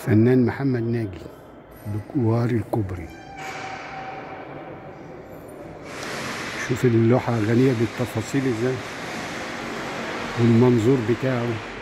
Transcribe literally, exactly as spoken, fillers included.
الفنان محمد ناجي بجوار الكوبري. شوف اللوحة غنية بالتفاصيل ازاي والمنظور بتاعه.